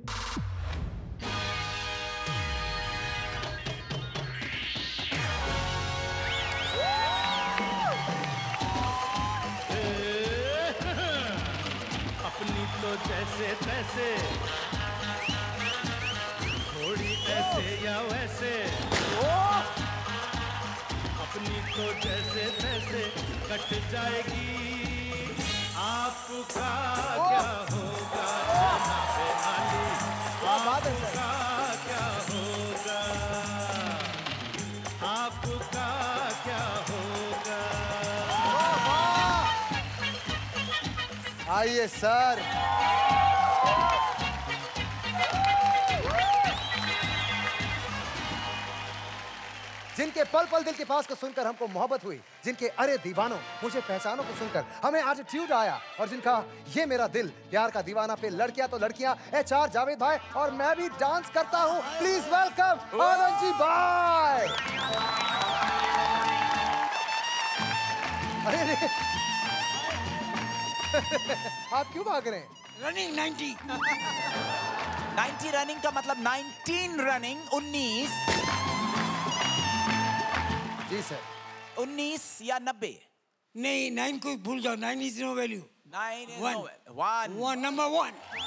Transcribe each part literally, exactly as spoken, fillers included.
अपनी तो जैसे तैसे, थोड़ी ऐसे या वैसे, अपनी तो जैसे तैसे कट जाएगी, आपका क्या होगा जनाबे आली, आपका क्या होगा, आपका क्या होगा। आइए सर। जिनके पल पल दिल के पास को सुनकर हमको मोहब्बत हुई, जिनके अरे दीवानों मुझे पहचानो को सुनकर हमें एटीट्यूड आया, और जिनका ये मेरा दिल प्यार का दीवाना पे लड़कियां तो लड़कियां, एचआर जावेद भाई और मैं भी डांस करता हूं। प्लीज वेलकम आनंद जी भाई। अरे रे आप क्यों भाग रहे हैं? Running ninety. नाइंटी रनिंग का मतलब नाइनटीन रनिंग, उन्नीस। जी सर। उन्नीस या नब्बे? नहीं, नाइन को भूल जाओ, nine is no value. Nine is one. No one. One number one.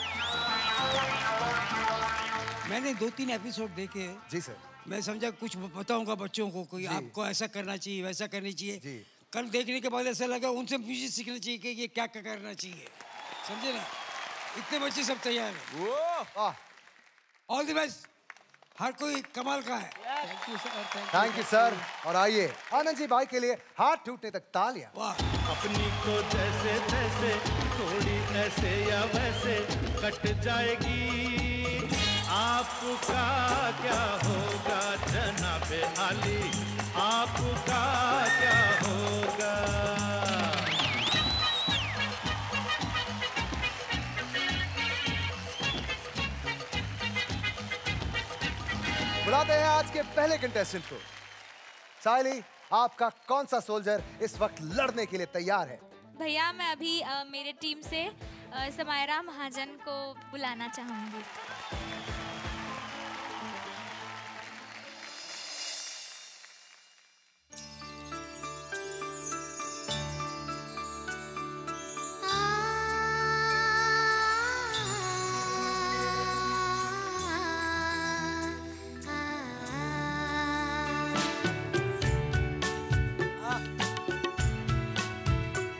मैंने दो तीन एपिसोड देखे। जी सर। मैं समझा कुछ बताऊंगा बच्चों को कि आपको ऐसा करना चाहिए, वैसा करनी चाहिए। जी। कल देखने के बाद ऐसा लगा उनसे मुझे सीखना चाहिए कि ये क्या क्या करना चाहिए, समझे ना? इतने बच्चे सब तैयार हैं। All the best. हर कोई कमाल का है। Thank you sir. Thank you sir. और आइए आनंद जी भाई के लिए हाथ टूटने तक तालियां। अपनी तो जैसे तैसे, थोड़ी ऐसे या वैसे कट जाएगी, आपका क्या होगा जनाबे आली, आपका क्या होगा। बुलाते हैं आज के पहले कंटेस्टेंट को। साइली, आपका कौन सा सोल्जर इस वक्त लड़ने के लिए तैयार है? भैया मैं अभी आ, मेरे टीम से आ, समायरा महाजन को बुलाना चाहूंगी।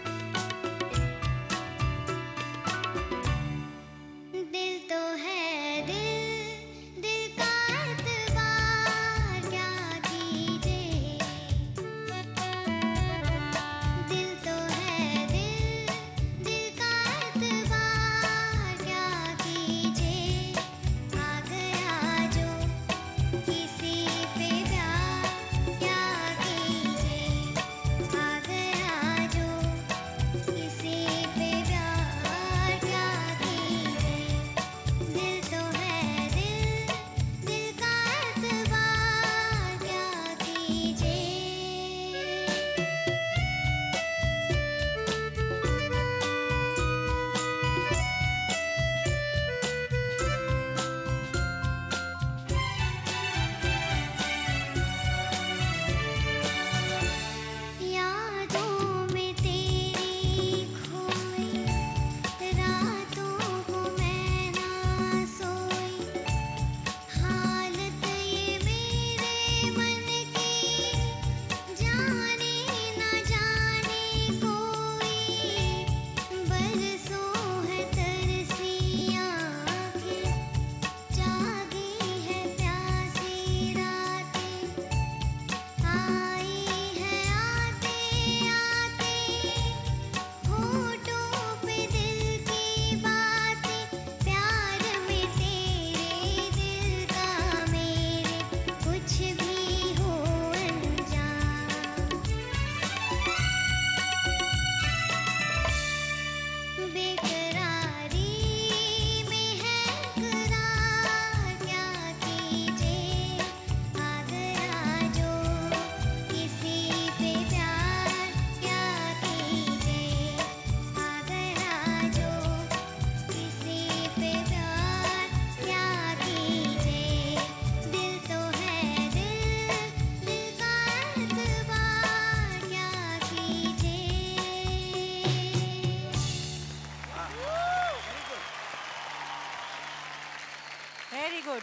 दिल तो है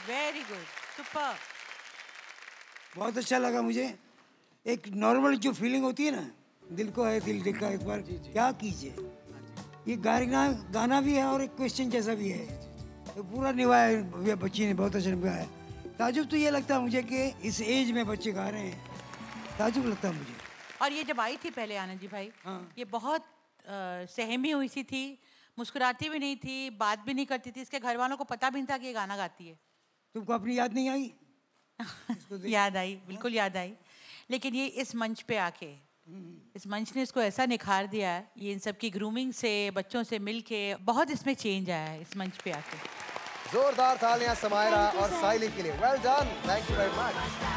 वेरी गुड, सुपर। बहुत अच्छा लगा मुझे। एक नॉर्मल जो फीलिंग होती है ना, दिल को है दिल दिल का एक बार क्या कीजिए, ये गाना गाना भी है और एक क्वेश्चन जैसा भी है, तो पूरा निभाया बच्ची ने, बहुत अच्छा निभाया। ताजुब तो ये लगता है मुझे कि इस एज में बच्चे गा रहे हैं, ताजुब लगता है मुझे। और ये जब आई थी पहले आनंद जी भाई, हाँ। ये बहुत आ, सहमी हुई सी थी, मुस्कुराती भी नहीं थी, बात भी नहीं करती थी, इसके घर वालों को पता भी नहीं था कि ये गाना गाती है। तुमको अपनी याद नहीं आई? याद आई, बिल्कुल याद आई। लेकिन ये इस मंच पे आके, इस मंच ने इसको ऐसा निखार दिया है, ये इन सब की ग्रूमिंग से, बच्चों से मिलके बहुत इसमें चेंज आया है इस मंच पे आके। जोरदार तालियां समायरा और साइली के लिए। Well done, thank you very much.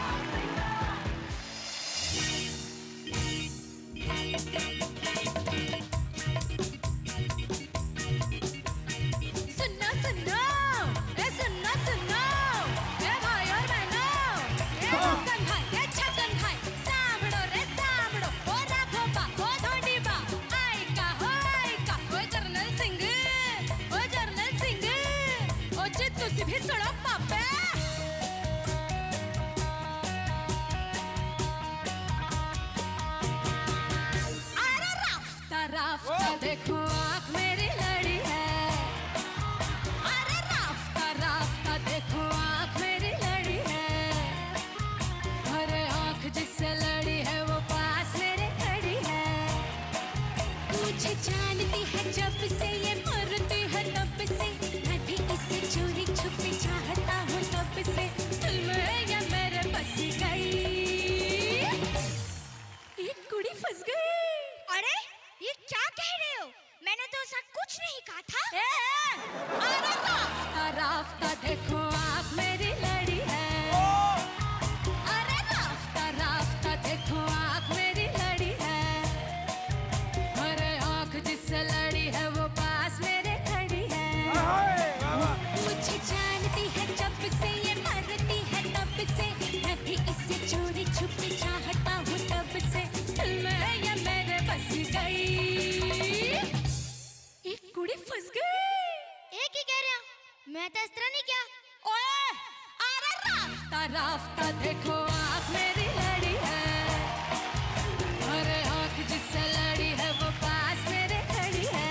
सुनो सुनो ए सुनो सुनो ए भाई और बहनों, ए छक्कन भाई ए छक्कन भाई, सांभड़ो रे सांभड़ो, ओ राघो बा ओ धोनी बा, आई का हो आई का, ओ जर्नल सिंह ओ जर्नल सिंह, ओ जी तुसी भी सुनो पापे। अरे राफ्ता राफ्ता देखो आँख मेरी लड़ी है, अरे राफ्ता राफ्ता देखो आँख मेरी लड़ी है, अरे आँख जिससे लड़ी है वो पास मेरे खड़ी है, मुझे जानती है जब से ये मरती है तब से, मैं भी इसे चोरी छुपी चाहता हूँ तब से, दिल में ये मेरे बस गई, एक कुड़ी फंस गई। अरे ये क्या कह रहे हो? मैंने तो ऐसा कुछ नहीं कहा था। ए, अरे राफ्ता राफ्ता देखो आँख मेरी लड़ी है, अरे राफ्ता राफ्ता देखो आँख मेरी लड़ी है, अरे आँख जिससे लड़ी है वो पास मेरे खड़ी है, मुझे जानती है जब से ये मरती है तब से, मैं भी इसे चोरी छुपी चाहता हूँ तब से, दिल में ये मेरे बस गई, एक कुड़ी फंस गई। एक ही कह रहे हो, मैं तो इस तरह नहीं किया। ओए, अरे राफ्ता राफ्ता देखो आँख मेरी लड़ी है, अरे आँख जिससे लड़ी है वो पास मेरे खड़ी है,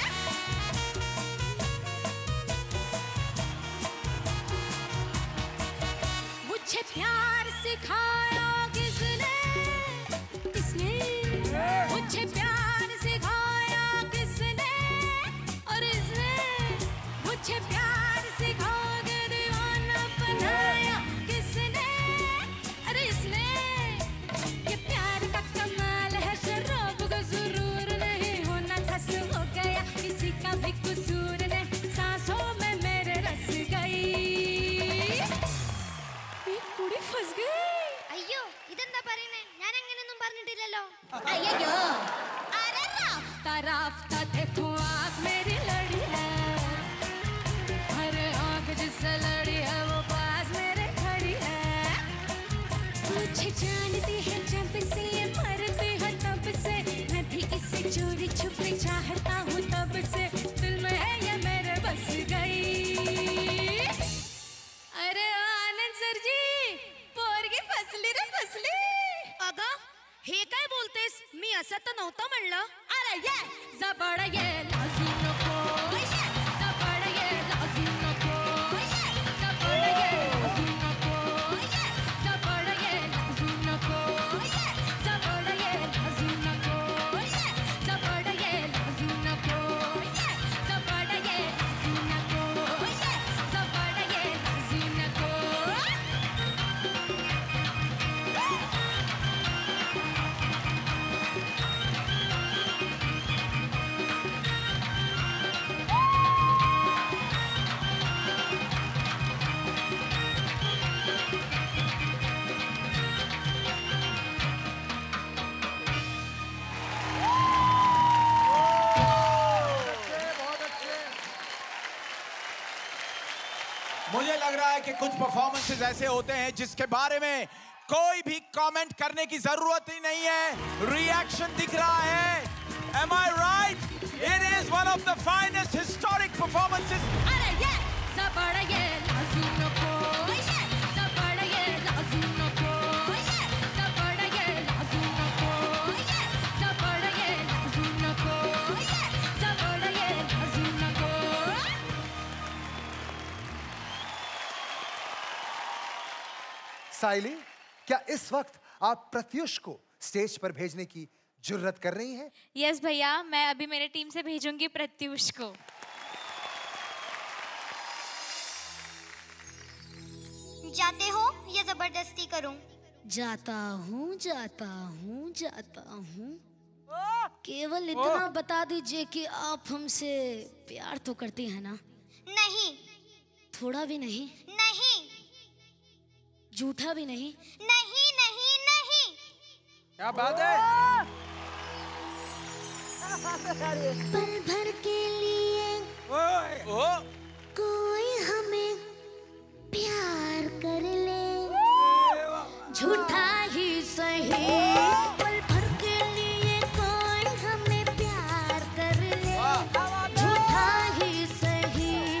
मुझे प्यार सिखाया किसने, किसने मुझे प्यार सिखाया किसने, और इसने मुझे प्यार सिखा के दीवाना बनाया किसने, अरे इसने, ये प्यार का कमाल है, शराब का सुरूर नहीं होना खस हो गया, किसी का भी कसूर नहीं, सांसों में मेरे रस गई, एक कुड़ी फंस गई। അയ്യോ ഇതെന്താ പറയുന്നേ? ഞാൻ അങ്ങനെയൊന്നും പറഞ്ഞിട്ടില്ലല്ലോ. अय्यो, अरे राफ्ता राफ्ता देखो आँख मेरी लड़ी है, अरे आँख जिससे लड़ी है वो पास मेरे खड़ी है, मुझे जानती है जब से ये मरती है तब से, मैं भी इसे चोरी छुपी चाहता हूँ तब से, दिल में है ये मेरे बस गई। अरे आनंद सर जी, पोरगी फसली रे फसली। अगं हे काय बोलतेस? मी असं तर नव्हतं म्हणलं. अरे ये जबड़ ये लाजू नको, ये जबड़ ये लाजू नको, ये जबड़ ये लाजू नको, ये जबड़ ये लाजू नको, ये जबड़ ये लाजू नको, ये जबड़ ये लाजू नको, ये जबड़ ये लाजू नको, ये जबड़ ये लाजू नको। मुझे लग रहा है कि कुछ परफॉर्मेंसेस ऐसे होते हैं जिसके बारे में कोई भी कमेंट करने की जरूरत ही नहीं है, रिएक्शन दिख रहा है। Am I right? It is one of the finest historic performances. अरे ये जबड़ ये लाजू नको, साइली, क्या इस वक्त आप प्रत्युष को स्टेज पर भेजने की जुर्रत कर रही हैं? यस भैया, मैं अभी मेरे टीम से भेजूंगी प्रत्युष को। जाते हो या जबरदस्ती करूं? जाता हूँ जाता हूँ जाता हूँ। केवल इतना बता दीजिए कि आप हमसे प्यार तो करती हैं ना? नहीं। थोड़ा भी नहीं? नहीं। झूठा भी नहीं? नहीं नहीं नहीं। क्या बात है? पल भर के लिए ओ, कोई हमें प्यार कर ले, झूठा ही सही। पल भर के लिए कोई हमें प्यार कर ले, झूठा ही सही।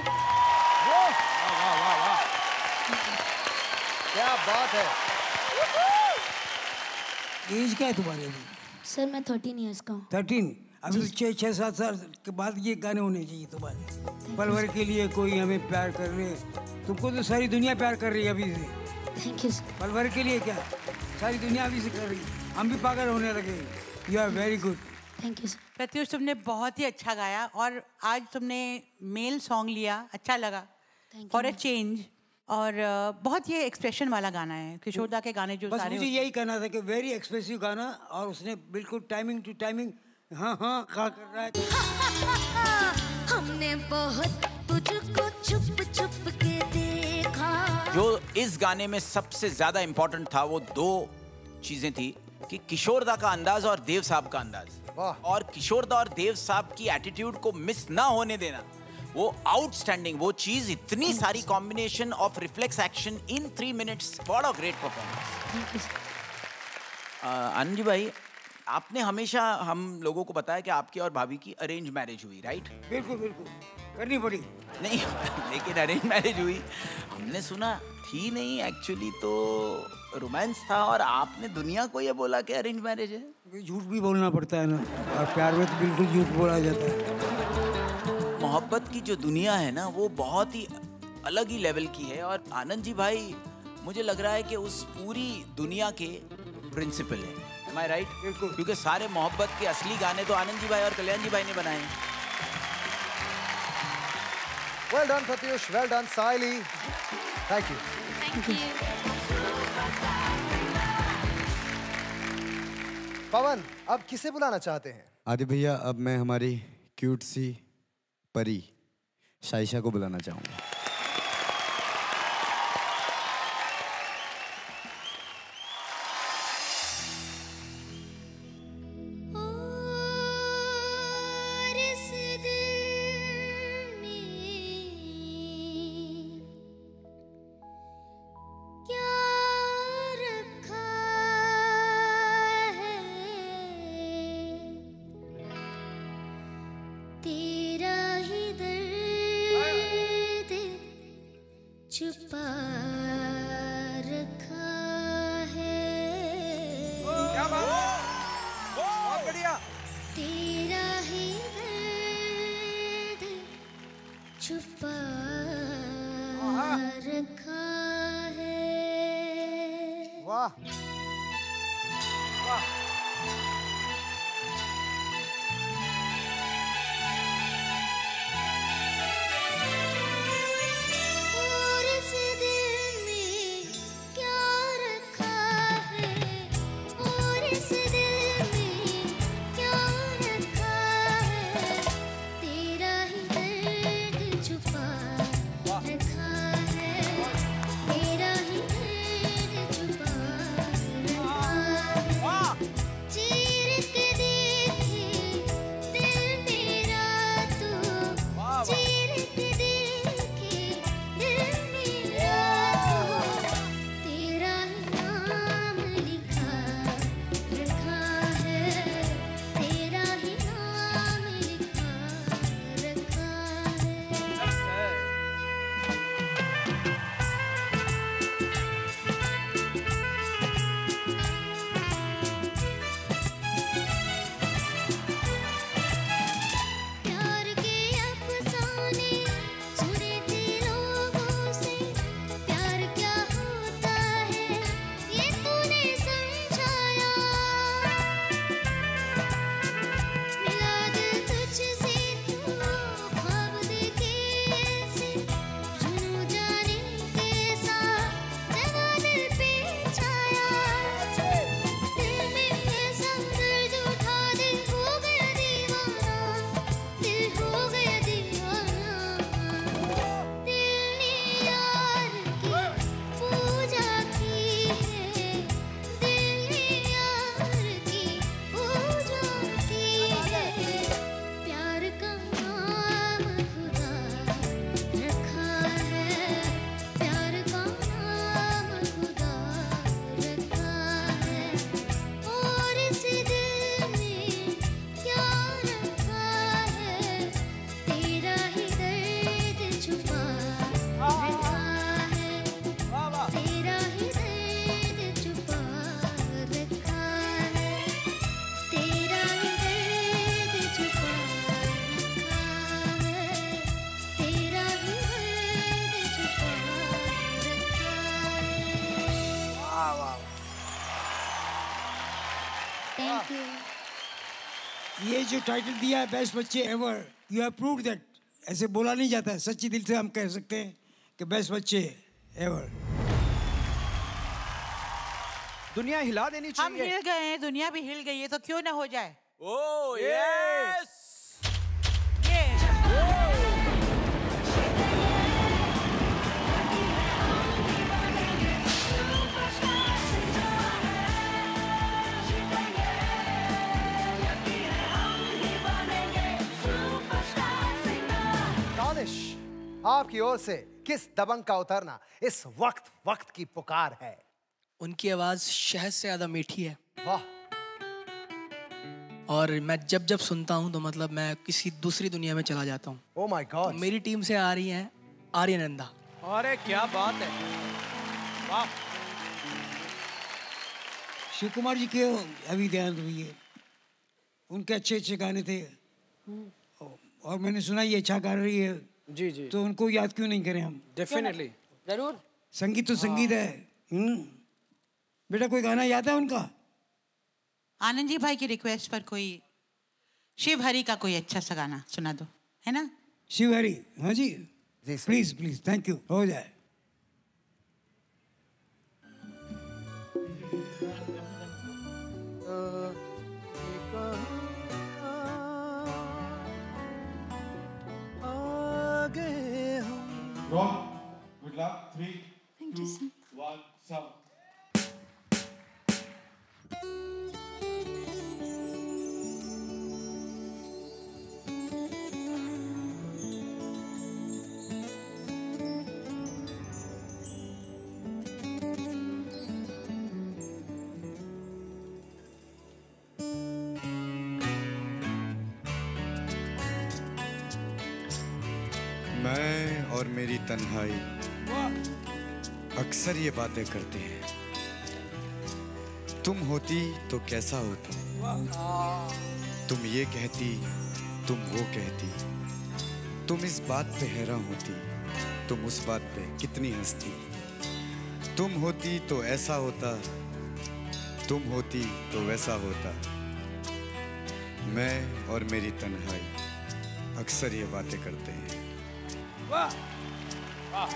क्या बात है। एज क्या है तुम्हारी अभी? सर मैं थर्टीन ईयर्स का हूँ। थर्टीन? अभी तो छः छः सात साल के बाद ये गाने होने चाहिए तुम्हारे। पल भर के लिए कोई हमें प्यार कर रहे, तुमको तो सारी दुनिया प्यार कर रही है अभी से। Thank you sir. पल भर के लिए क्या, सारी दुनिया अभी से कर रही है, हम भी पागल होने लगे। You are very good. Thank you sir. Pratyush, तुमने बहुत ही अच्छा गाया और आज तुमने मेल सॉन्ग लिया, अच्छा लगा फॉर अ चेंज। और बहुत ये एक्सप्रेशन वाला गाना है, किशोरदा के गाने जो बस सारे मुझे यही कहना था कि वेरी एक्सप्रेसिव गाना, और उसने बिल्कुल टाइमिंग टू टाइमिंग हाँ हाँ कहा कर रहा है। हमने बहुत तुझको छुप छुप के देखा। जो इस गाने में सबसे ज्यादा इंपॉर्टेंट था वो दो चीजें थी कि किशोरदा का अंदाज और देव साहब का अंदाज। और किशोरदा और देव साहब की एटीट्यूड को मिस ना होने देना, वो आउटस्टैंडिंग, वो चीज इतनी सारी combination of reflex action in three minutes, what a great performance. Anand ji भाई, आपने हमेशा हम लोगों को बताया कि आपकी और भाभी की अरेंज मैरिज हुई, राइट? बिल्कुल बिल्कुल, करनी पड़ी। नहीं लेकिन अरेंज मैरिज हुई, हमने सुना थी नहीं, एक्चुअली तो रोमांस था, और आपने दुनिया को ये बोला कि अरेंज मैरिज है। झूठ भी बोलना पड़ता है ना, और प्यार में तो बिल्कुल झूठ बोला जाता है। मोहब्बत की जो दुनिया है ना, वो बहुत ही अलग ही लेवल की है, और आनंद जी भाई मुझे लग रहा है कि उस पूरी दुनिया के प्रिंसिपल है। Am I right? बिल्कुल, क्योंकि सारे मोहब्बत के असली गाने तो आनंद जी भाई और कल्याण जी भाई ने बनाए हैं। Well done Pratyush, well done Saili, thank you. Thank you. पवन, अब किसे बुलाना चाहते हैं? आदि भैया, अब मैं हमारी क्यूट सी परी शाइशा को बुलाना चाहूँगा। जी ये जो टाइटल दिया है बेस्ट बच्चे ever, you have proved that. ऐसे बोला नहीं जाता है, सच्ची दिल से हम कह सकते हैं कि बेस्ट बच्चे एवर। दुनिया हिला देनी चाहिए। हम हिल गए हैं, दुनिया भी हिल गई है, तो क्यों ना हो जाए। Oh yes. आपकी ओर से किस दबंग का उतरना इस वक्त वक्त की पुकार है। उनकी आवाज शहद से ज्यादा मीठी है। वाह। और मैं जब जब सुनता हूँ तो मतलब मैं किसी दूसरी दुनिया में चला जाता हूँ। Oh my God. मेरी टीम से आ रही हैं आर्यनंदा। अरे क्या बात है, वाह। शिव कुमार जी के अभी ध्यान दीजिए, उनके अच्छे अच्छे गाने थे और मैंने सुना ये अच्छा गा रही है। जी जी। तो उनको याद क्यों नहीं करें हम? डेफिनेटली, जरूर। संगीत तो संगीत है। हम्म। बेटा कोई गाना याद है उनका? आनंद जी भाई की रिक्वेस्ट पर कोई शिव हरि का कोई अच्छा सा गाना सुना दो, है ना? शिव हरि, हाँ जी जी प्लीज प्लीज, थैंक यू, हो जाए। Roll. Good luck. Three, Thank two, you, sir. one, sound. मैं और मेरी तन्हाई अक्सर ये बातें करते हैं। तुम होती तो कैसा होता, तुम ये कहती, तुम वो कहती, तुम इस बात पे हैरान होती, तुम उस बात पे कितनी हंसती। तुम होती तो ऐसा होता, तुम होती तो वैसा होता। मैं और मेरी तन्हाई अक्सर ये बातें करते हैं। वाह वाह।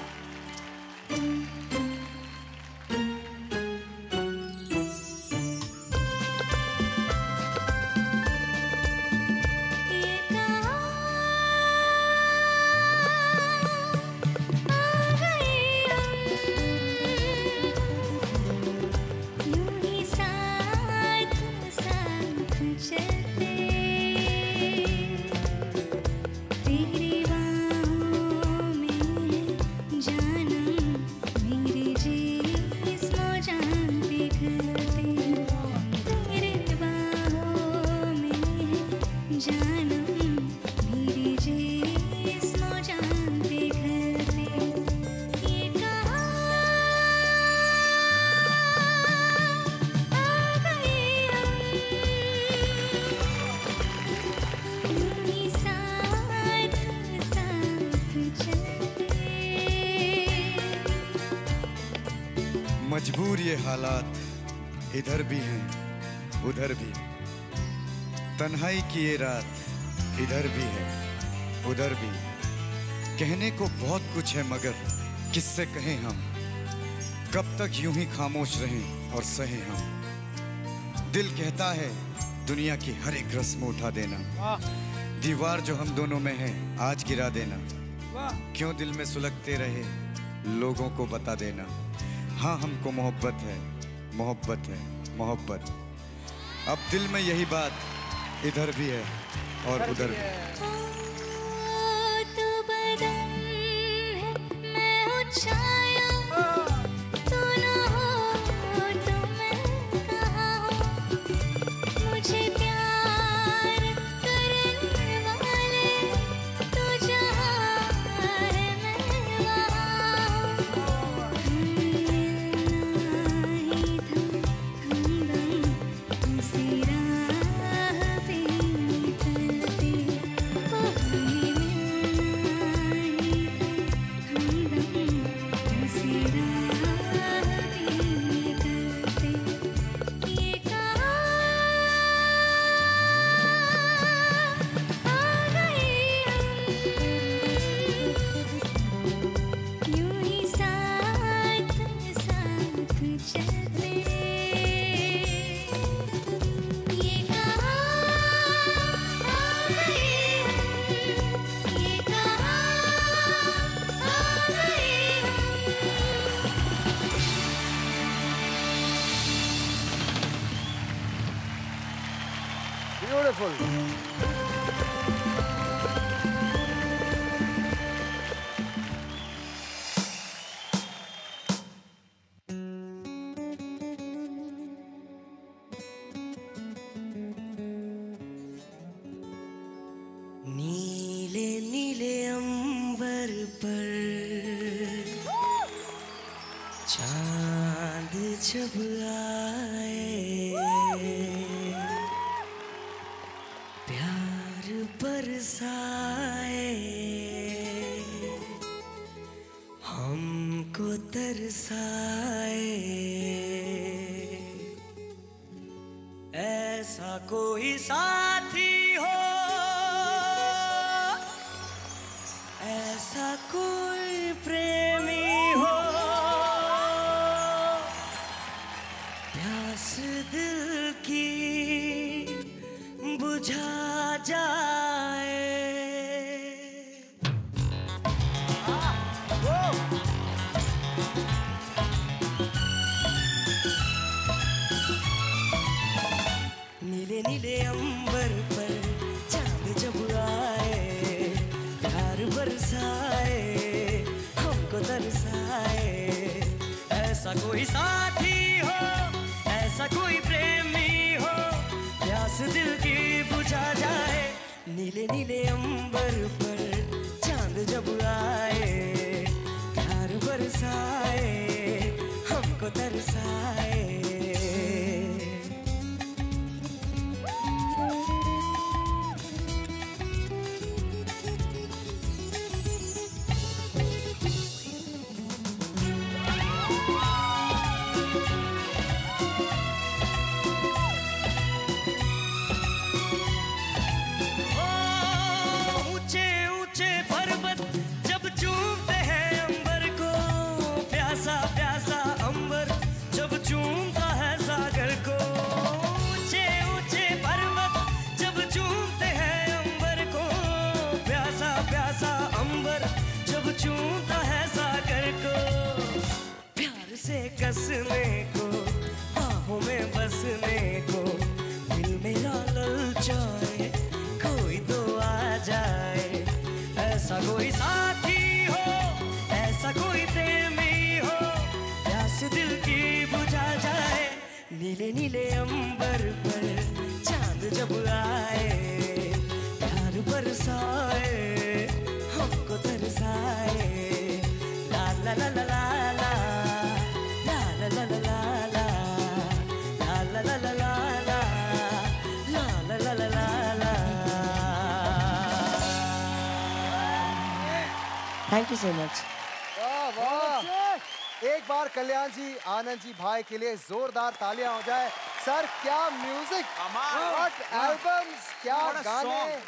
मजबूर ये हालात इधर भी हैं उधर भी, तन्हाई की ये रात इधर भी है उधर भी। कहने को बहुत कुछ है मगर किससे कहें हम, कब तक यूं ही खामोश रहें और सहें हम। दिल कहता है दुनिया की हर एक रस्म उठा देना, दीवार जो हम दोनों में है आज गिरा देना। क्यों दिल में सुलगते रहे लोगों को बता देना। हाँ हमको मोहब्बत है मोहब्बत है मोहब्बत। अब दिल में यही बात इधर भी है और उधर भी। तो बदन है मैं हूँ छाया, तू ना हो तो मैं कहाँ हूँ। मुझे प्यार करने वाले तू जहाँ है मैं वहाँ हूँ। मिलना ही था हमदम इसी राह पे निकलते। ओ हमें मिलना ही था हमदम वंडरफुल। नीले नीले अंबर पर चांद जब आए, प्यार बरसाए, हमको तरसाए, ऐसा कोई साथी हो, ऐसा कोई प्रेमी हो, प्यास दिल की बुझा जाए। नीले नीले अंबर पर चांद जब आए, प्यार बरसाए, हमको तरसाए, ऐसा कोई साथी हो, ऐसा कोई प्रेमी हो, प्यास दिल की बुझा जाए। नीले नीले अंबर पर चांद जब आए, प्यार बरसाए, हमको तरसाए। कसने को, बाहों में बसने को, दिल मेरा ललचाए, कोई तो आ जाए। ऐसा कोई साथी हो, ऐसा कोई प्रेमी हो, प्यास दिल की बुझा जाए। नीले नीले अंबर पर चांद जब आए, प्यार बरसाए, हमको तरसाए। ला ला ला ला ला ला la la la la la la la la la la la la la la la। Thank you so much. वाह वाह, एक बार कल्याण जी आनंद जी भाई के लिए जोरदार तालियां हो जाए। सर क्या म्यूजिक, व्हाट एल्बम्स, क्या गाने,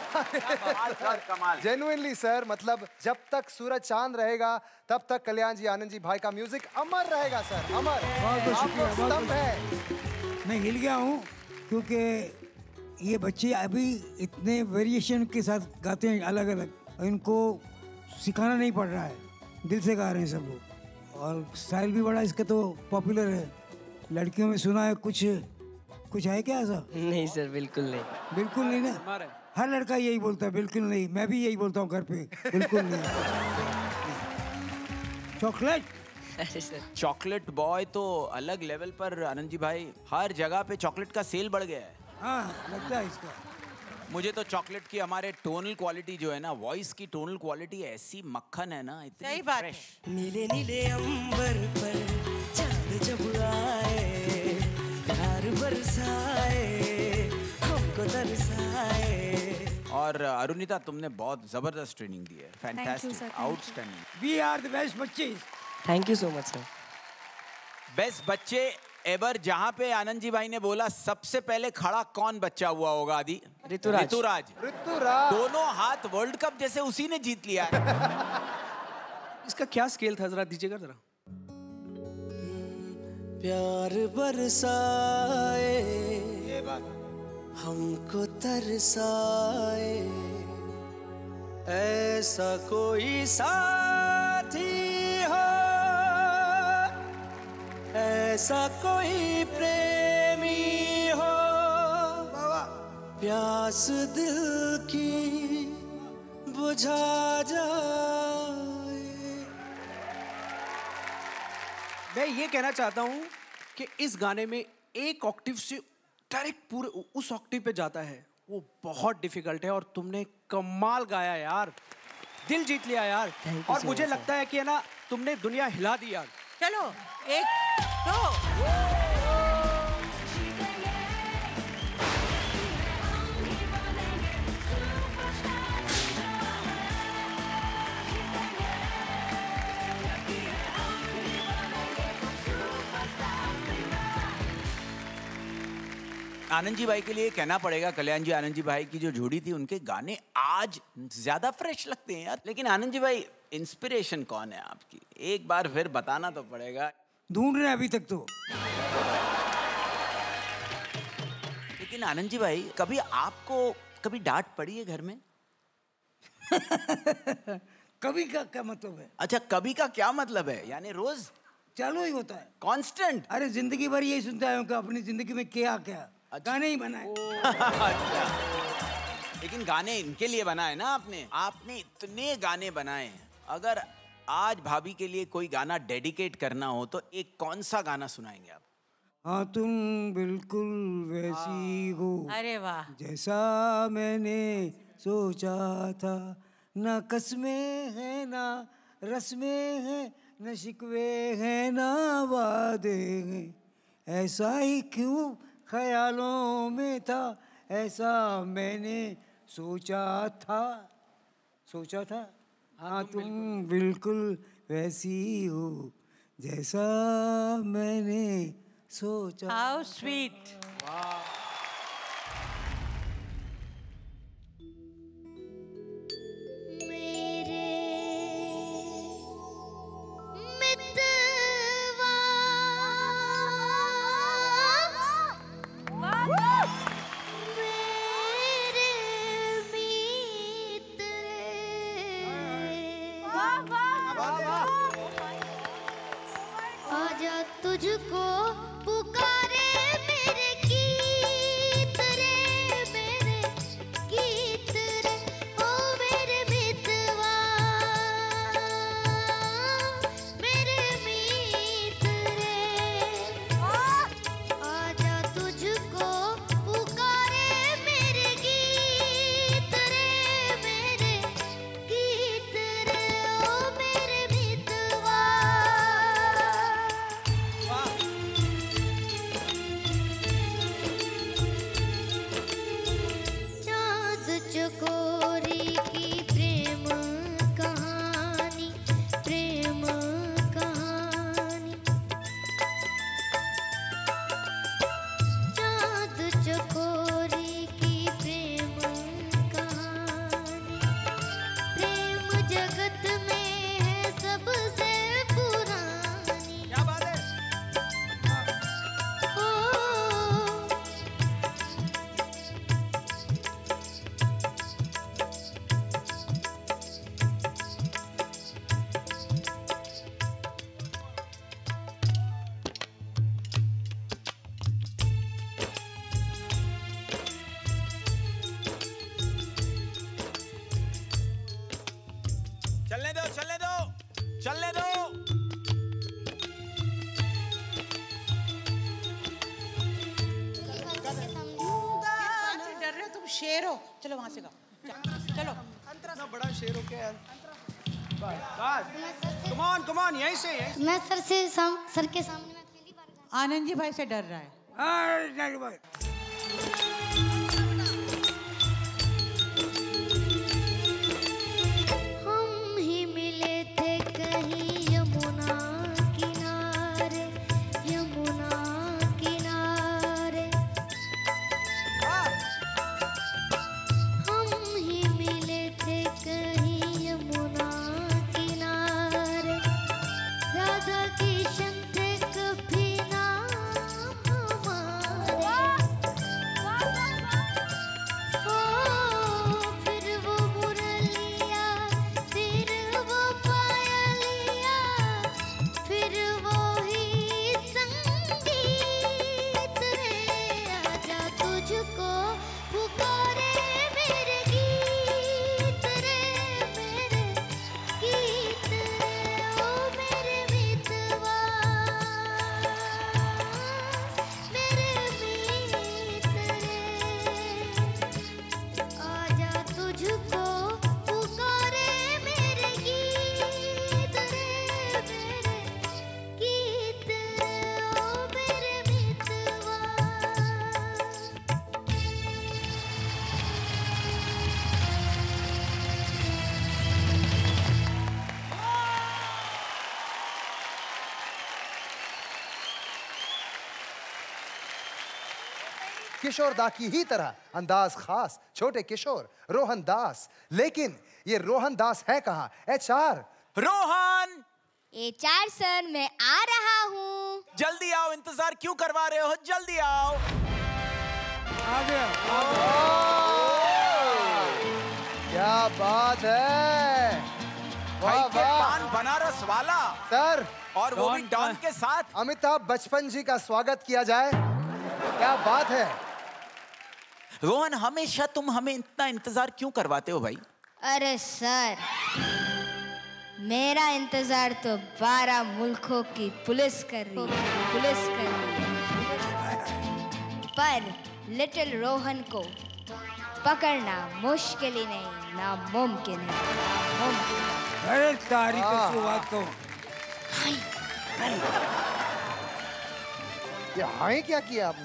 कमाल। जेन्युइनली सर, मतलब जब तक सूरज चांद रहेगा तब तक कल्याण जी आनंद जी भाई का म्यूजिक अमर रहेगा सर, अमर। बहुत बहुत शुक्रिया, बहुत स्तंभ है। मैं हिल गया हूँ क्योंकि ये बच्चे अभी इतने वेरिएशन के साथ गाते हैं अलग अलग, इनको सिखाना नहीं पड़ रहा है, दिल से गा रहे हैं सब लोग, और स्टाइल भी बड़ा इसका तो पॉपुलर है। लड़कियों में सुना है कुछ कुछ है क्या ऐसा? नहीं सर, बिल्कुल नहीं। बिल्कुल नहीं ना, हर लड़का यही बोलता है बिल्कुल नहीं, मैं भी यही बोलता हूँ घर पे, बिल्कुल नहीं। चॉकलेट, अरे सर, चॉकलेट बॉय तो अलग लेवल पर। आनंद जी भाई, हर जगह पे चॉकलेट का सेल बढ़ गया है। हाँ लगता है इसका। मुझे तो चॉकलेट की हमारे टोनल क्वालिटी जो है ना, वॉइस की टोनल क्वालिटी ऐसी मक्खन है ना, इतनी सही बात फ्रेश। नीले नीले अंबर पर चांद जब आए, प्यार बरसाए, हमको तरसाए। और अरुणिता, तुमने बहुत जबरदस्त ट्रेनिंग दी है, fantastic, outstanding. We are the best बच्चे। Thank you so much sir. Best बच्चे एवर। जहाँ पे आनंद जी भाई ने बोला सबसे पहले खड़ा कौन बच्चा हुआ होगा? आदि ऋतुराज। ऋतुराज। ऋतुराज दोनों हाथ वर्ल्ड कप जैसे उसी ने जीत लिया है। इसका क्या स्केल था, जरा दीजिएगा जरा। प्यार बरसाए, ये बात हमको तरसाए, ऐसा कोई साथी हो, ऐसा कोई प्रेमी हो, प्यास दिल की बुझा जाए। मैं ये कहना चाहता हूँ कि इस गाने में एक ऑक्टिव से डायरेक्ट पूरे उस ऑक्टिव पे जाता है, वो बहुत डिफिकल्ट है और तुमने कमाल गाया यार, दिल जीत लिया यार। और मुझे लगता है कि है ना तुमने दुनिया हिला दी यार। चलो एक दो आनंद जी भाई के लिए कहना पड़ेगा, कल्याण जी आनंद जी भाई की जो जोड़ी थी उनके गाने आज ज्यादा फ्रेश लगते हैं यार। लेकिन आनंद जी भाई इंस्पिरेशन कौन है आपकी, एक बार फिर बताना तो पड़ेगा। ढूंढ रहे हैं अभी तक तो। लेकिन आनंद जी भाई कभी आपको कभी डांट पड़ी है घर में? कभी का क्या मतलब है? अच्छा कभी का क्या मतलब है, यानी रोज चालू ही होता है, कांस्टेंट। अरे जिंदगी भर यही सुनता है कि अपनी जिंदगी में क्या क्या अच्छा। गाने ही बनाए। अच्छा। लेकिन गाने इनके लिए बनाए ना आपने, आपने इतने गाने बनाए हैं। अगर आज भाभी के लिए कोई गाना डेडिकेट करना हो तो एक कौन सा गाना सुनाएंगे आप? हाँ तुम बिल्कुल वैसी हो, अरे वाह, जैसा मैंने सोचा था, ना कसमें है ना रस्में हैं, न शिकवे हैं ना वादे हैं, ऐसा ही क्यों ख्यालों में था, ऐसा मैंने सोचा था सोचा था हाँ तुम बिल्कुल वैसी हो, जैसा मैंने सोचा। How sweet. तुझको पुकारे मेरे गीत रे, मेरे गीत रे, ओ मेरे मितवा, मेरे मीत रे, आजा तुझको पुकारे मेरे गीत रे, मेरे गीत रे, ओ मेरे मितवा। चकोरी की प्रेम कहानी, प्रेम कहानी, चाँद चकोरी की प्रेम कहानी, प्रेम जगत में है सबसे पुरानी। क्या बात है? चलने दो चलने दो चलने दो। डर रहे हो तुम, शेर हो। चलो वहां से गाओ, चलो। इतना बड़ा शेर हो क्या यार? बस कम ऑन कम ऑन, यहीं से यहीं। मैं सर से साम, सर के सामने में पहली बार आनंद जी भाई से डर रहा है। अरे भाई हम ही मिले थे कहीं यमुना किनारे, यमुना किनारे, हम ही मिले थे कहीं यमुना किनारे, राधा किशन थे कभी नाम हमारे। किशोर दा की ही तरह अंदाज खास, छोटे किशोर रोहन दास। लेकिन ये रोहन दास है कहाँ? H R Rohan. H R sir, मैं आ रहा हूँ। जल्दी आओ, इंतजार क्यों करवा रहे हो? जल्दी आओ। आ गया, आ गया। क्या बात है, खाइके पान बनारस वाला सर, और वो भी डॉन के साथ। अमिताभ बचपन जी का स्वागत किया जाए। क्या बात है रोहन, हमेशा तुम हमें इतना इंतजार क्यों करवाते हो भाई? अरे सर, मेरा इंतजार तो बारह मुल्कों की पुलिस कर रही है, पुलिस कर रही है। पर लिटिल रोहन को पकड़ना मुश्किल ही नहीं, नामुमकिन है, नामुमकिन। अरे तारीख की शुरुआत को ये हाय क्या किया आपने?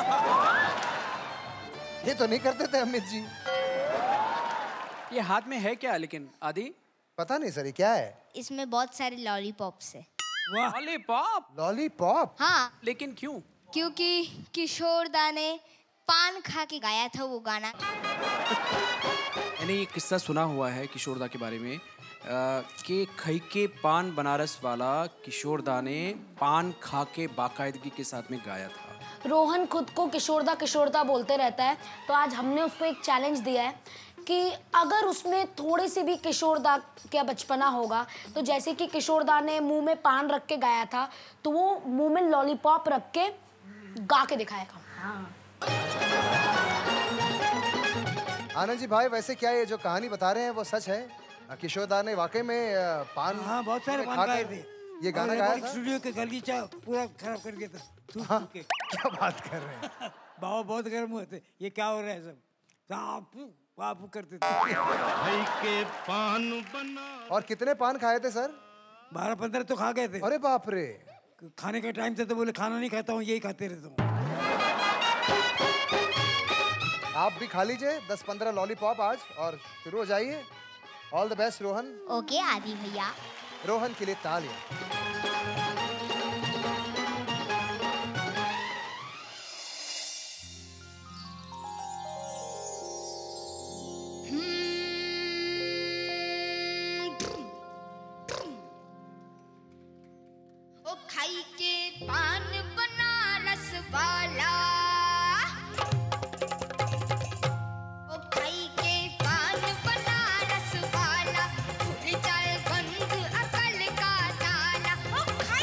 ये तो नहीं करते थे अमित जी। ये हाथ में है क्या लेकिन आदि? पता नहीं सर, ये क्या है? इसमें बहुत सारे लॉलीपॉप्स है। लॉलीपॉप? लॉलीपॉप? हाँ। लेकिन क्यों? क्योंकि किशोर दा ने पान खा के गाया था वो गाना। मैंने ये किस्सा सुना हुआ है किशोर दा के बारे में कि खाइके पान बनारस वाला किशोर दा ने पान खा के बाकायदगी के साथ में गाया था। रोहन खुद को किशोरदा किशोरदा बोलते रहता है, तो आज हमने उसको एक चैलेंज दिया है कि अगर उसमें थोड़ी सी भी किशोरदा का बचपना होगा, तो जैसे कि किशोरदा ने मुंह में पान रख के गाया था, तो वो मुंह में लॉलीपॉप रख के गा के दिखाएगा। हाँ। आनंद जी भाई, वैसे क्या ये जो कहानी बता रहे हैं वो सच है? किशोरदा ने वाकई में पान हाँ बहुत सारे पान खाए थे, ये गाना गाया था? स्टूडियो के गलीचा पूरा खराब कर दिया था। हाँ, क्या बात कर रहे हैं? बाबा बहुत गर्म हुए थे, ये क्या हो रहा है सब? बापू बापू करते थे। खाइके पान बना। और कितने पान खाए थे सर? बारह पंद्रह तो खा गए थे। अरे बाप रे। खाने का टाइम था तो बोले खाना नहीं खाता हूँ, यही खाते रहता हूँ। आप भी खा लीजिए दस पंद्रह लॉलीपॉप आज और शुरू हो जाइए। All the best Rohan. Okay Adi भैया। रोहन के लिए तालियां। ओ खाइके पान बनारस वाला, ओ खाइके पान बनारस वाला, खुल जाए बंद अकल का ताला। ओ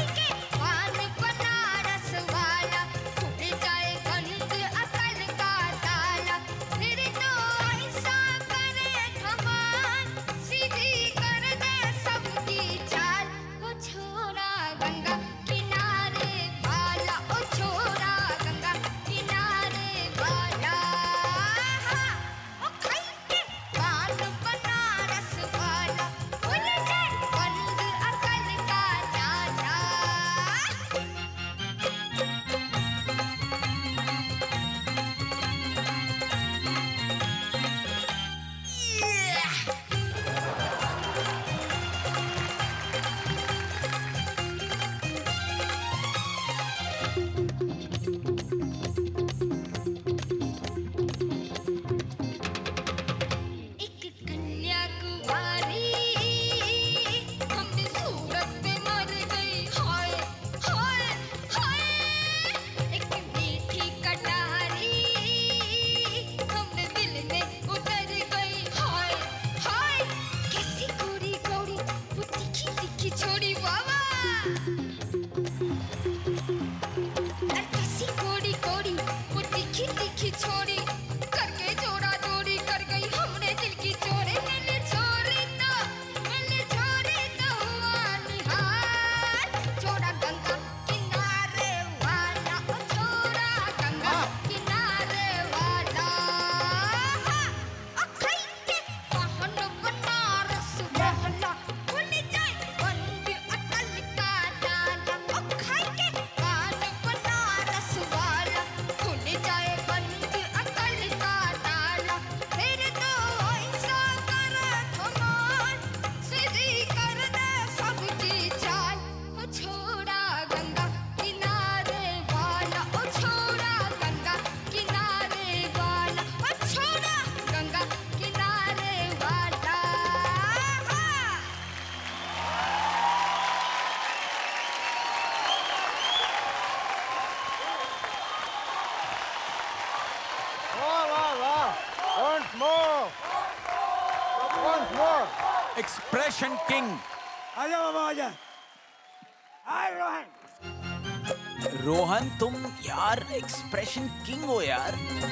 once more. Expression king. आजा बाबा आजा। हाय रोहन। रोहन तुम यार एक्सप्रेशन किंग हो यार।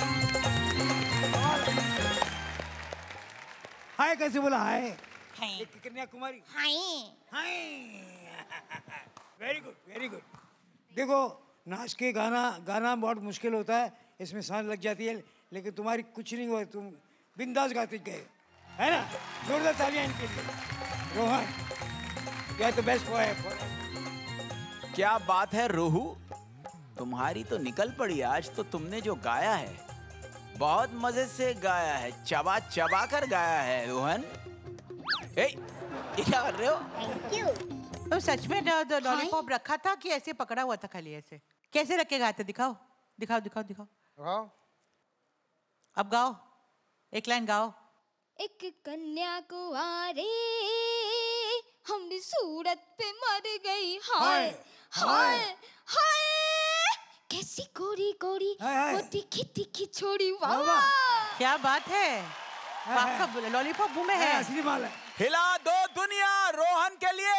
हाय कैसे बोला hi? Kanyakumari. Hi hi. Very good very good. देखो नाच के गाना गाना बहुत मुश्किल होता है, इसमें सांस लग जाती है, लेकिन तुम्हारी कुछ नहीं हुआ, तुम बिंदास गाते गए, है ना? जोरदार तालियां इनके लिए। Rohan you are the best boy. क्या बात है रोहू, तुम्हारी तो निकल पड़ी आज तो। तुमने जो गाया है बहुत मजे से गाया है, चबा चबा कर गाया है रोहन। ए, ये क्या कर रहे हो? Thank you. तो सच में लॉलीपॉप रखा था कि ऐसे पकड़ा हुआ था खाली ऐसे? कैसे रख के गाते? दिखाओ दिखाओ दिखाओ दिखाओ। गाओ। अब गाओ, एक लाइन गाओ। एक कन्याकुमारी हमने सूरत पे मर गई, हाय हाय हाय कैसी गोरी गोरी वो तिखी तिखी छोड़ी, वाह क्या बात है। आपका लॉलीपॉप मुंह में है। असली माल है। हिला दो दुनिया रोहन के लिए।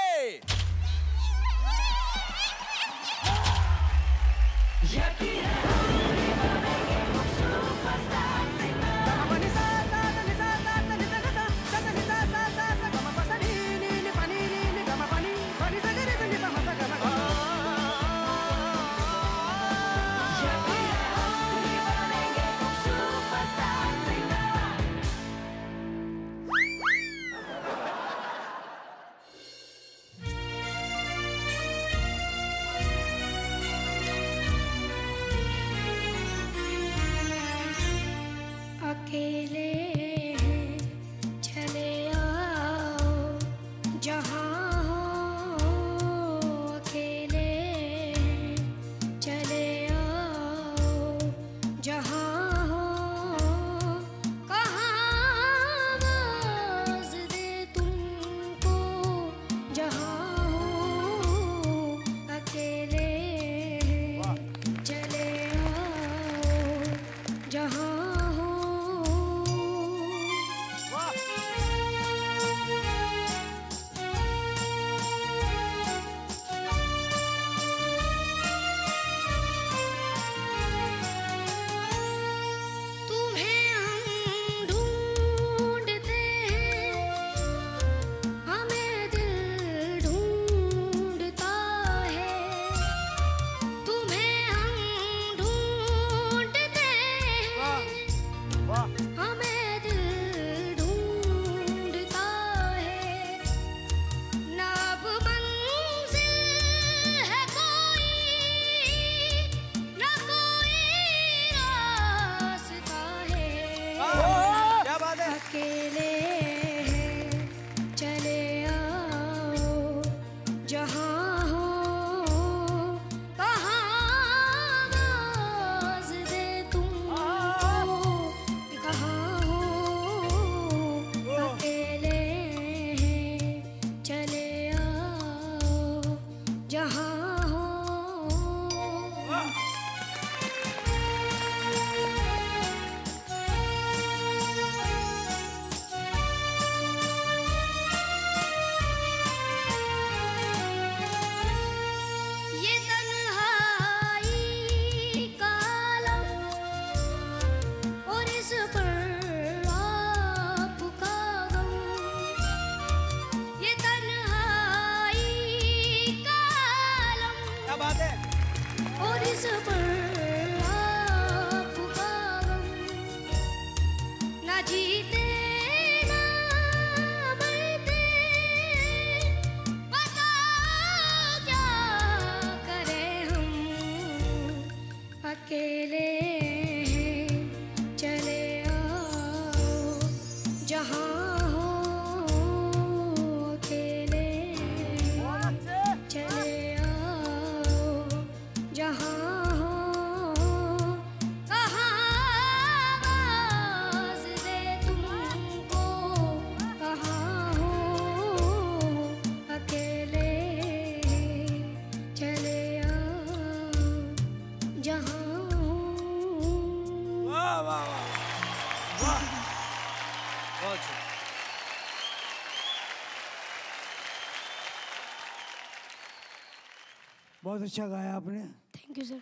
बहुत अच्छा गाया आपने। Thank you sir.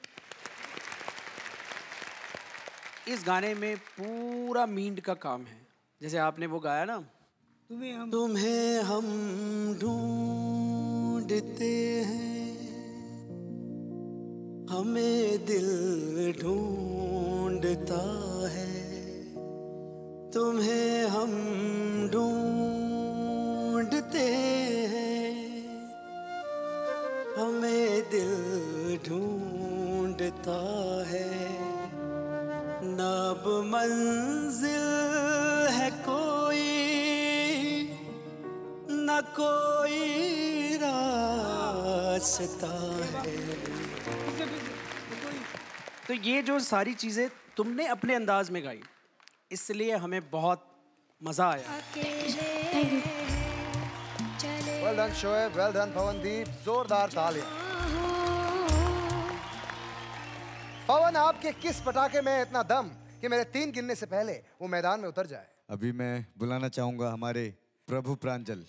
इस गाने में पूरा मींड का काम है, जैसे आपने वो गाया ना, तुम्हें हम तुम्हें हम ढूंढते हैं, हमें दिल ढूंढता है, तुम्हें हम ढूंढते हैं, हमें दिल ढूंढता है, नब मंजिल है कोई, न कोई रास्ता है। तो ये जो सारी चीजें तुमने अपने अंदाज में गाई, इसलिए हमें बहुत मजा आया। Well done Shoaib, well done Pawandeep, जोरदार तालियां। पवन, आपके किस पटाखे में इतना दम कि मेरे तीन गिनने से पहले वो मैदान में उतर जाए? अभी मैं बुलाना चाहूंगा हमारे प्रभु प्रांजल।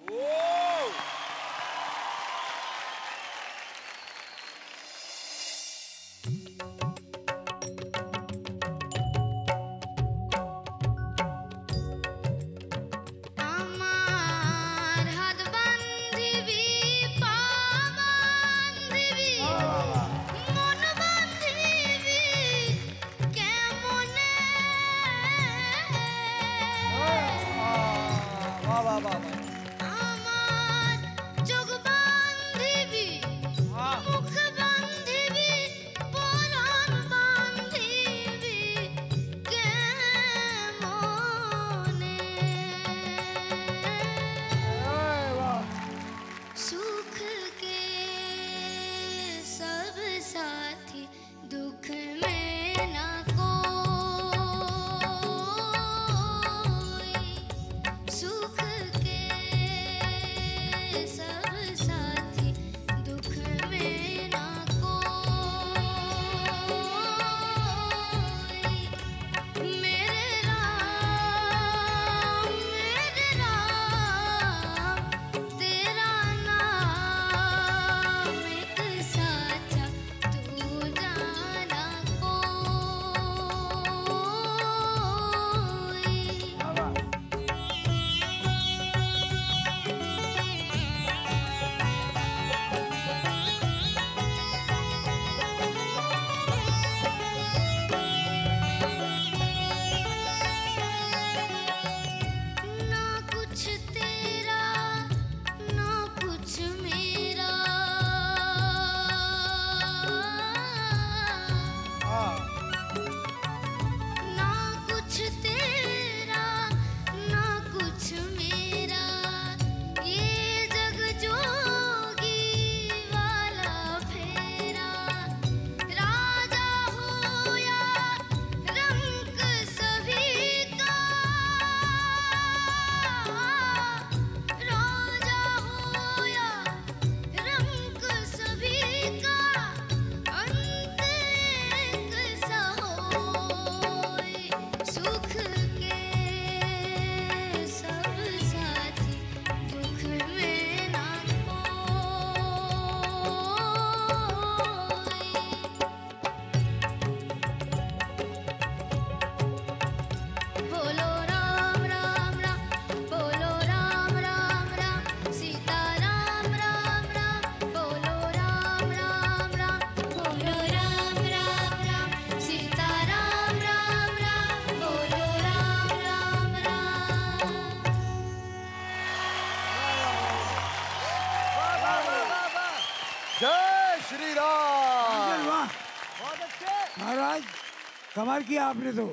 महाराज कमाल किया आपने तो।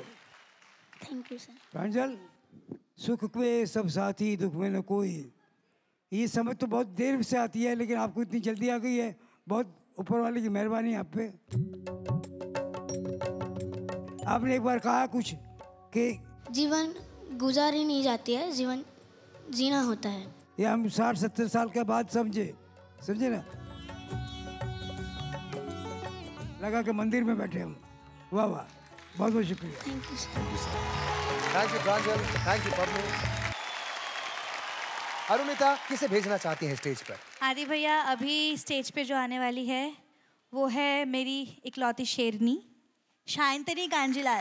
Thank you sir. प्रांजल, सुख में सब साथी दुख में न कोई, ये समझ तो बहुत देर से आती है, लेकिन आपको इतनी जल्दी आ गई है, बहुत ऊपर वाले की मेहरबानी आप पे। आपने एक बार कहा कुछ कि जीवन गुजारी नहीं जाती है, जीवन जीना होता है। ये हम साठ सत्तर साल के बाद समझे समझे ना, लगा कि मंदिर में बैठे हम। वाह वाह, बहुत बहुत शुक्रिया। Thank you sir. Thank you Pranjal, thank you Pablu. Arunita किसे भेजना चाहती हैं स्टेज पर? आदि भैया, अभी स्टेज पे जो आने वाली है वो है मेरी इकलौती शेरनी Shayantani Kanjilal.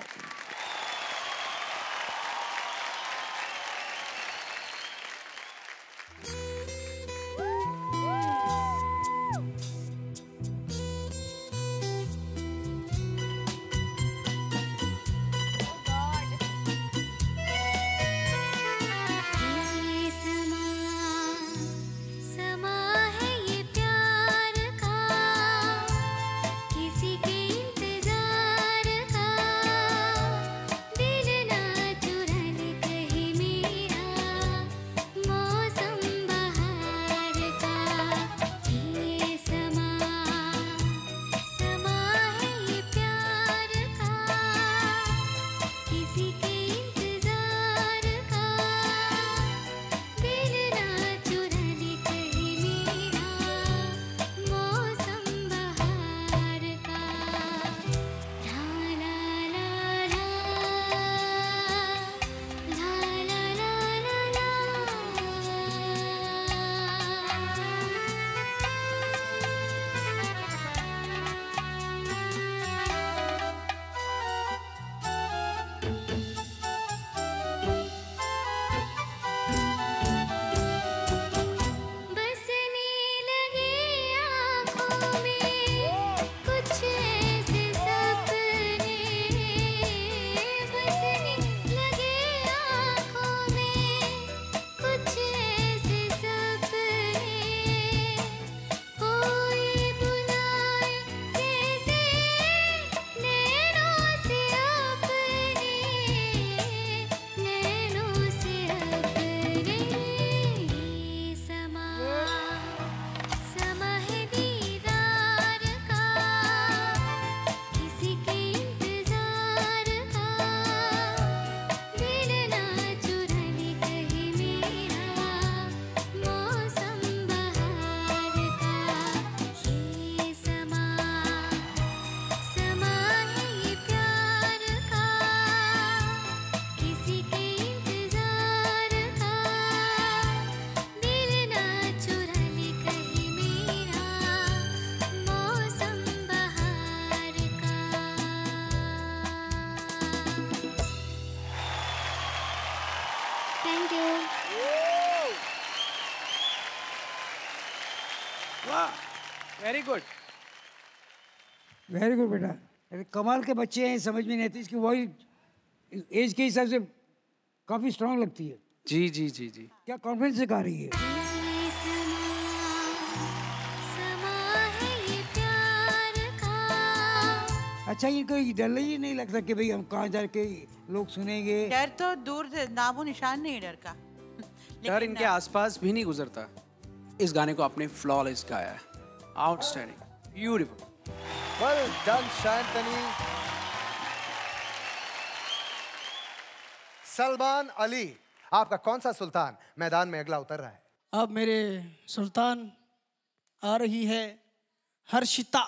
Very good, very good बेटा। अरे कमाल के बच्चे हैं, समझ में नहीं आती। इसकी वॉइस एज के हिसाब से काफी स्ट्रांग लगती है। जी जी जी जी। क्या कॉन्फिडेंस से गा रही है। अच्छा, इनको डर ही नहीं लगता कि भाई हम कहाँ जाके लोग सुनेंगे? डर तो दूर से नामो निशान नहीं डर का। डर इनके आसपास भी नहीं गुजरता। इस गाने को आपने फ्लॉलेस गाया है, outstanding, beautiful, well done Shayantani. Salman Ali, आपका कौन सा सुल्तान मैदान में अगला उतर रहा है? अब मेरे सुल्तान आ रही है हर्षिता।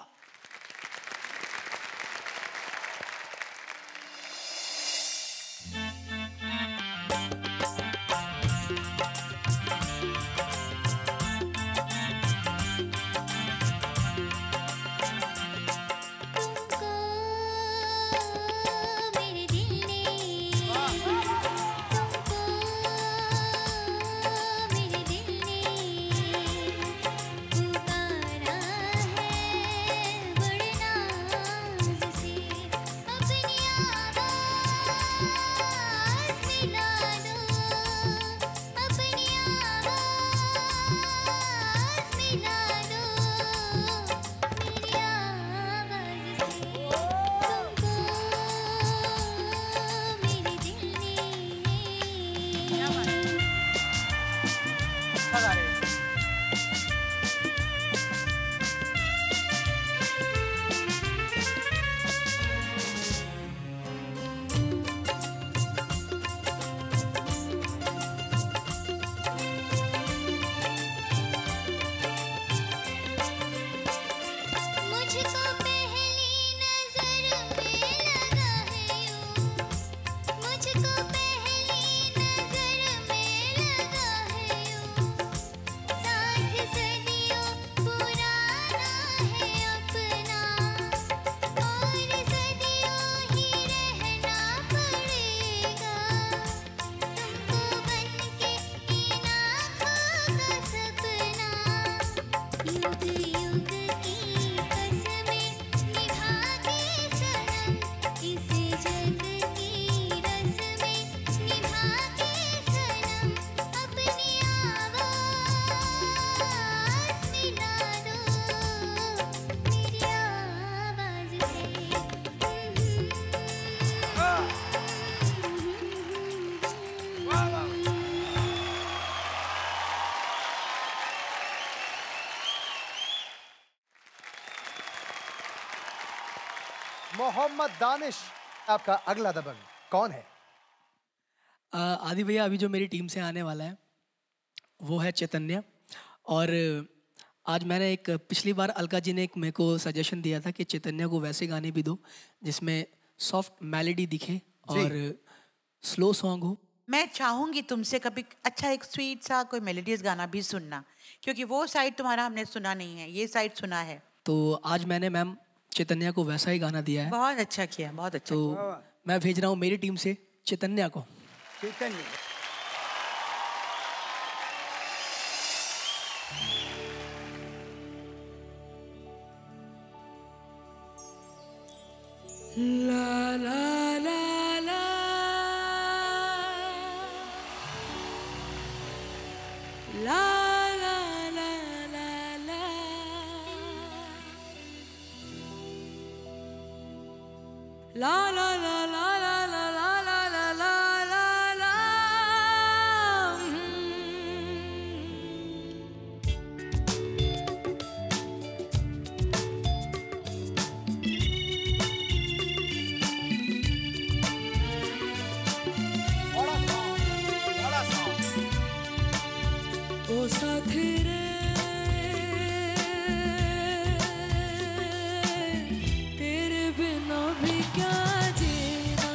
मोहम्मद दानिश, आपका अगला दबंग कौन है? आ, आदि भैया, अभी जो मेरी टीम से आने वाला है वो है चैतन्य। और आज मैंने एक पिछली बार अलका जी ने एक मेरे को सजेशन दिया था कि चैतन्य को वैसे गाने भी दो जिसमें सॉफ्ट मेलोडी दिखे और स्लो सॉन्ग हो। मैं चाहूंगी तुमसे कभी अच्छा एक स्वीट सा कोई मेलोडियस गाना भी सुनना, क्योंकि वो साइड तुम्हारा हमने सुना नहीं है, ये साइड सुना है। तो आज मैंने मैम चैतन्य को वैसा ही गाना दिया है। बहुत अच्छा किया, बहुत अच्छा तो किया। मैं भेज रहा हूँ मेरी टीम से चैतन्य को। चैतन्य La la la la La la la la la La la la la la la la la la la la la ओ साथी रे तेरे बिना भी क्या जीना,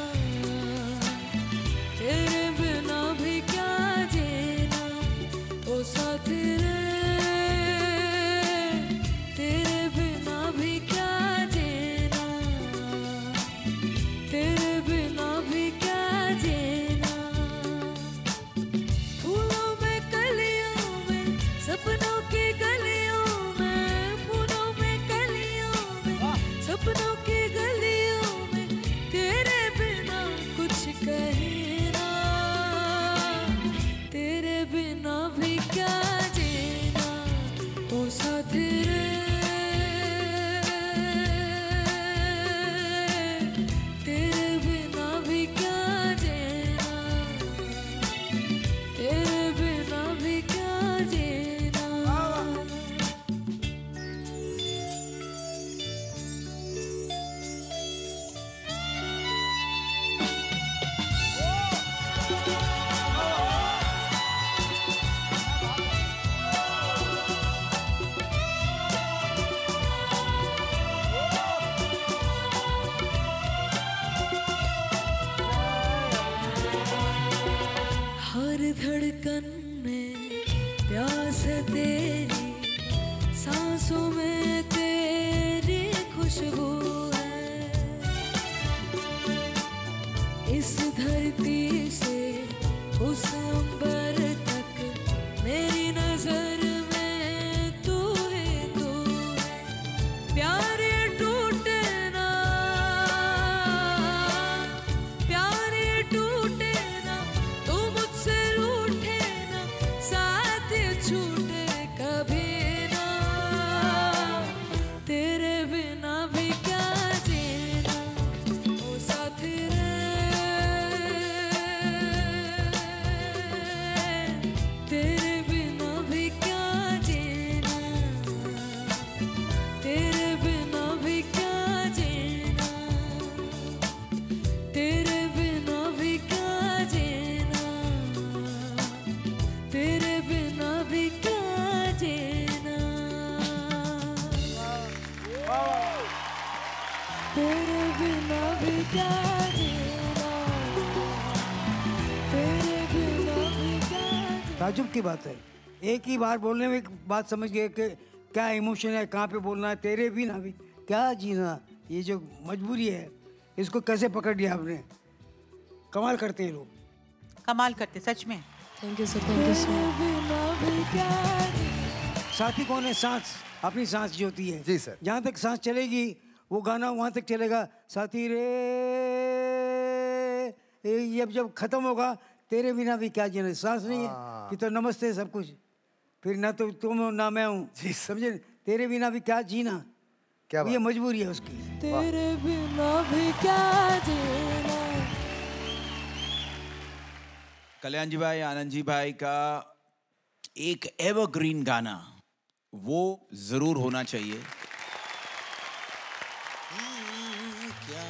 तेरे बिना भी क्या जीना। ओ साथी रे तेरे बिना भी क्या जीना, तेरे बिना भी क्या जीना। फूलों में कलियों में सपनों की गलियों में, फूलों में कलियों में सपनों की गलियों में तेरे बिना कुछ कहे ना, तेरे बिना भी क्या जीना। ओ साथी रे तेरे बिना भी क्या जीना, तेरे बिना भी क्या जीना। हर धड़कन में प्यास है तेरी, सांसों में तेरी खुशबू है। इस धरती से उस अंबर तक मेरी नजर में तू है, तू है। प्यार ये टूटे ना, प्यार ये टूटे ना, तू मुझसे रूठे ना, साथ ये छूटे कभी ना। तेरे बिना भी क्या जीना। ओ साथी रे तेरे बिना भी क्या जीना, तेरे बिना भी क्या जीना, तेरे बिना भी क्या जीना, तेरे बिना भी क्या जीना, तेरे बिना भी क्या जीना, तेरे बिना भी क्या जीना। ताजुब की बात है, एक ही बार बोलने में एक बात समझ गए कि क्या इमोशन है, कहाँ पे बोलना है। तेरे भी ना भी क्या जीना, ये जो मजबूरी है इसको कैसे पकड़ लिया आपने। कमाल करते हैं लोग, कमाल करते सच में। Thank you sir, thank you sir. साथी कौन है? सांस, अपनी सांस जो होती है। जी सर। जहाँ तक सांस चलेगी वो गाना वहाँ तक चलेगा। साथी रे ये जब खत्म होगा तेरे बिना भी क्या जीना, सांस नहीं है कि तो नमस्ते सब कुछ, फिर ना तो तुम हो ना मैं हूँ, समझे। तेरे बिना भी क्या जीना, क्या ये मजबूरी है उसकी। तेरे बिना भी क्या जीना। कल्याण जी भाई, आनंद जी भाई का एक एवरग्रीन गाना वो जरूर होना चाहिए। क्या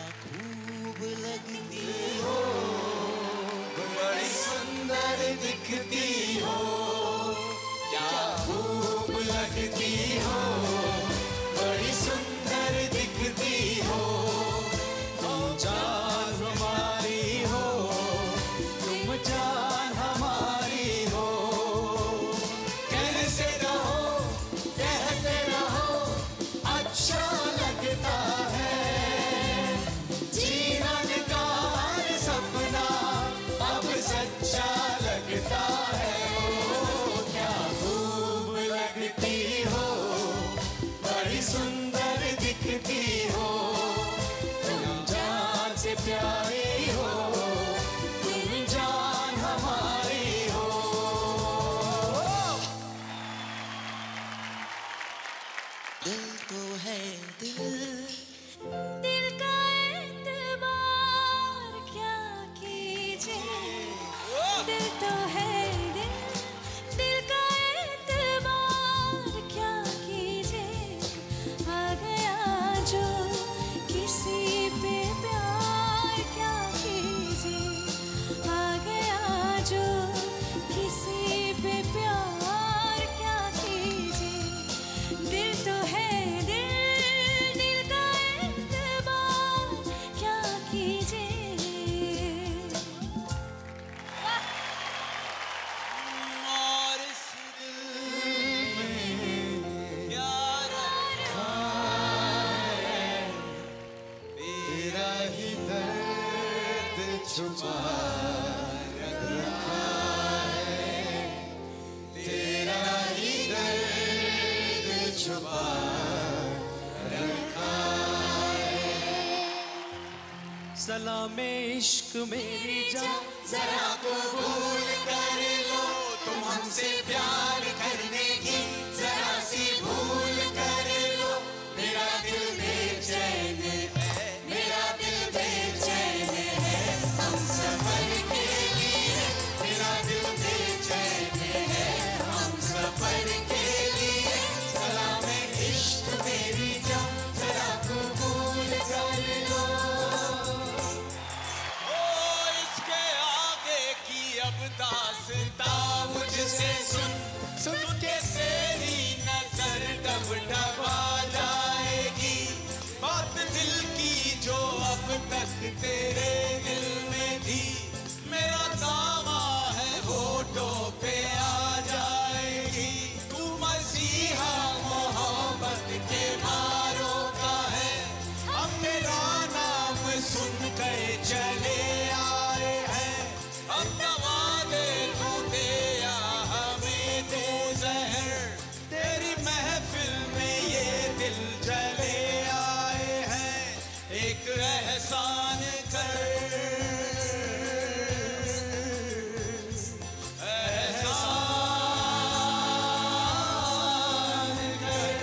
दिखती हो, क्या खूब लगती हो, बड़ी सुंदर दिखती हो, तुम जान हमारी हो, तुम जान हमारी हो। कहते रहो कहते रहो अच्छा लगता है, जीवन का हर सपना अब सच्चा लगता है। ओ क्या खूब लगती हो, बड़ी सुंदर दिखती हो, तुम जान से प्यारी हो, तुम जान हमारी हो। दिल तो है दिल, दिल का एतबार क्या कीजिए, दिल तो है दिल, दिल का एतबार क्या कीजिए, आ गया जो किसी पे प्यार क्या कीजिए, आ गया जो किसी पे प्यार क्या कीजिए, दिल तो है दिल, दिल का एतबार क्या कीजिए। और इस दिल में प्यार रखा है, तेरा ही दर्द छुपा रखा है, तेरा ही दर्द छुपा रखा है। सलामे इश्क मेरी जान जरा कबूल कर लो, तुम हमसे प्यार करने की जरा सी भूल कर लो। मेरा दिल बेचैन है, मेरा दिल बेचैन है, हम सफर के लिए, मेरा दिल बेचैन है, हम सफर के लिए। सलामे इश्क मेरी जान जरा कबूल कर लो। ओ इसके आगे की अब दास्तां मुझसे सुन, सुन के तेरी नजर डब डबा जाएगी, बात दिल की जो अब तक तेरे दिल में थी, मेरा दावा है होठों पे आ जाएगी। तू मसीहा मोहब्बत के मारों का है, हम तेरा नाम सुन गए चले आए हैं, अब दवा दे तू दे या हमें दे जहर, तेरी महफिल में ये दिल चले आए हैं, एक एहसान कर, एहसान कर,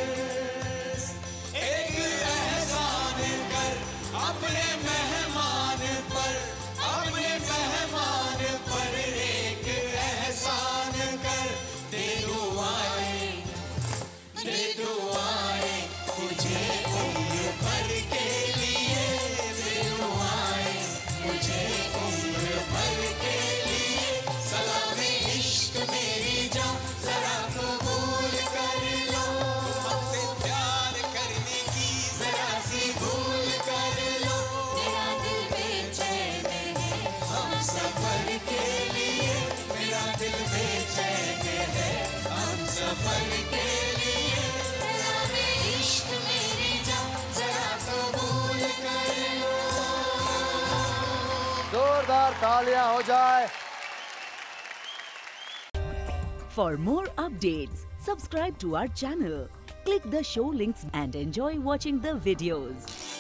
एक एहसान कर अपने मेहमान पर, अपने मेहमान पर एक एहसान कर। दे दुआएं, दे दुआएं मुझे उम्र भर के लिए, दे दुआएं मुझे उम्र भर के लिए। सलामे इश्क मेरी जान जरा कबूल कर लो, हमसे प्यार करने की जरा सी भूल कर लो। मेरा दिल बेचैन है, हम सफर के लिए, मेरा दिल बेचैन है, हम सफर के लिए। सलामे इश्क मेरी जान जरा कबूल कर लो। जोरदार तालियां हो जाए। For more updates, subscribe to our channel, click the show links and enjoy watching the videos.